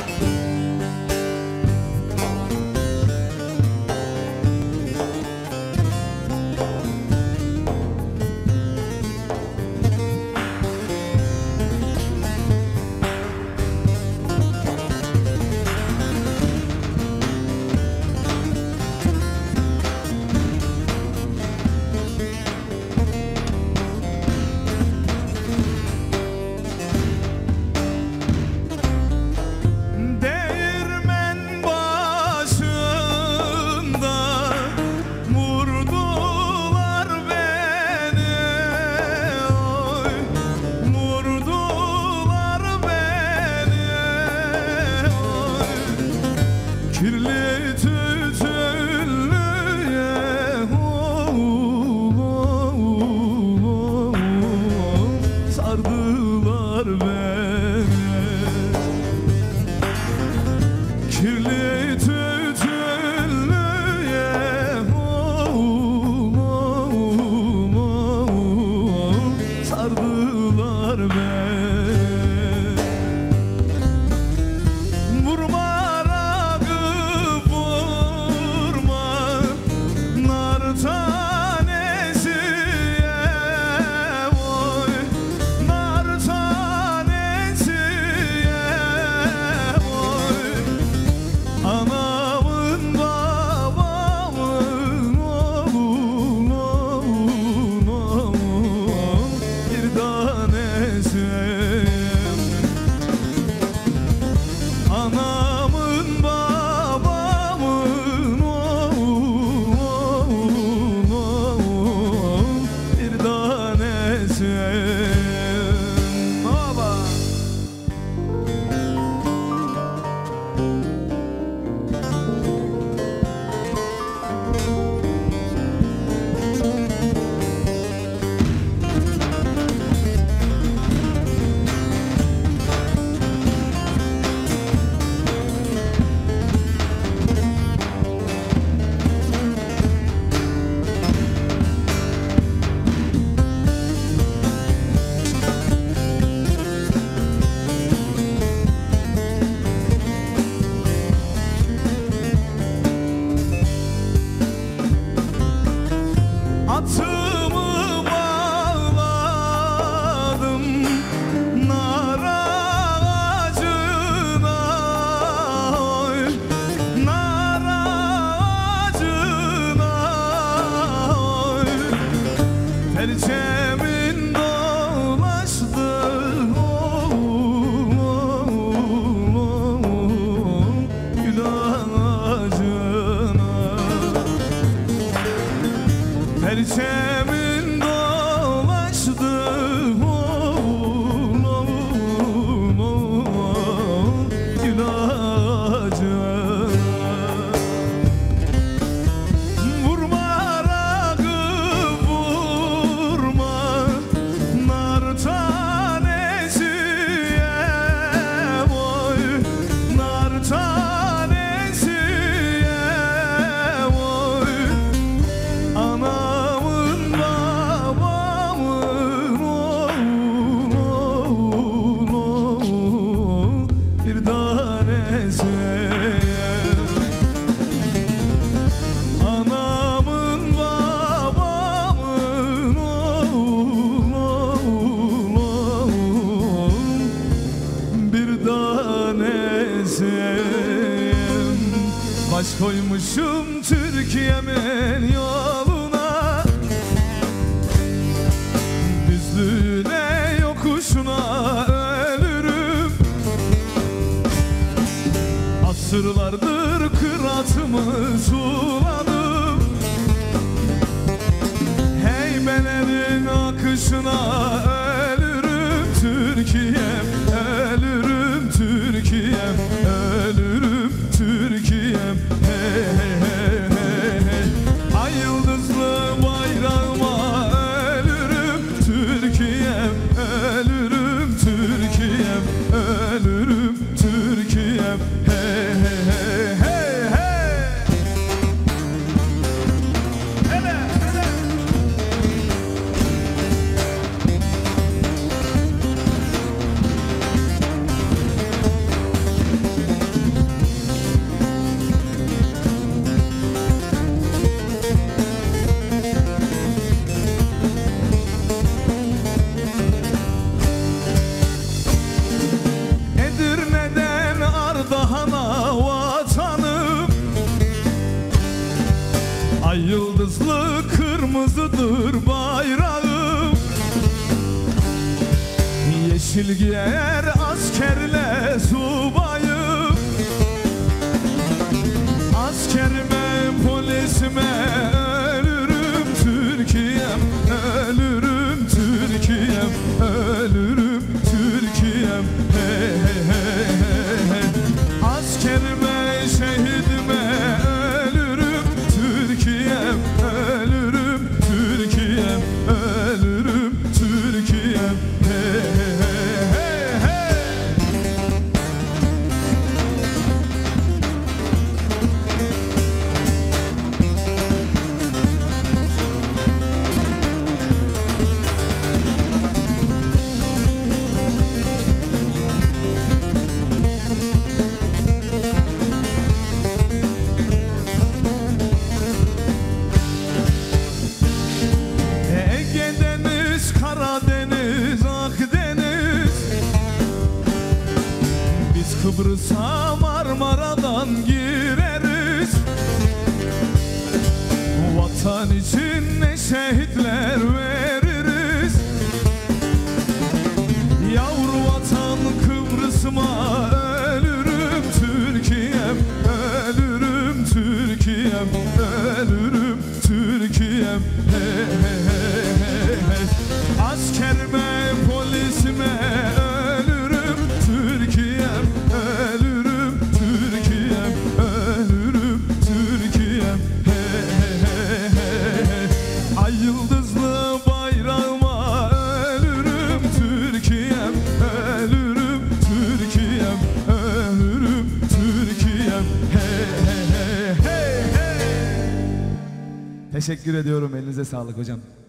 Koymuşum Türkiye'min yoluna, düzlüğüne yokuşuna ölürüm. Asırlardır kıratımı suladım, heybelerin akışına ölürüm. Türkiye'm, ölürüm Türkiye'm, ölürüm Türkiye'm. Hey hey hey hey hey. Ay yıldızlı bayrağıma ölürüm Türkiye'm, ölürüm Türkiye'm, ölürüm Türkiye'm. Hey hey hey hey hey. Hele hele. kırmızıdır bayrağım. Yeşil giyer askerle subayım. Askerime polisime ölürüm Türkiye'm, ölürüm Türkiye'm, ölürüm Türkiye'm. Hey hey hey hey hey. Askerime şehidime ölürüm Türkiye'm, ölürüm Türkiye'm, ölürüm Türkiye'm. Hey hey hey hey hey. Ege Deniz, Karadeniz, Akdeniz. Biz Kıbrıs'a Marmara'dan gireriz. Vatan için ne şehitler veririz. Yavru vatan Kıbrıs'ıma ölürüm Türkiye'm, ölürüm Türkiye'm, ölürüm Türkiye'm. Hey hey hey hey hey. Askerime polisime ölürüm Türkiye'm, ölürüm Türkiye'm, ölürüm Türkiye'm. Hey hey hey hey hey. Ay yıldızlı bayrağıma ölürüm Türkiye'm, ölürüm Türkiye'm, ölürüm Türkiye'm. Hey hey hey hey hey. Teşekkür ediyorum. Elinize sağlık hocam.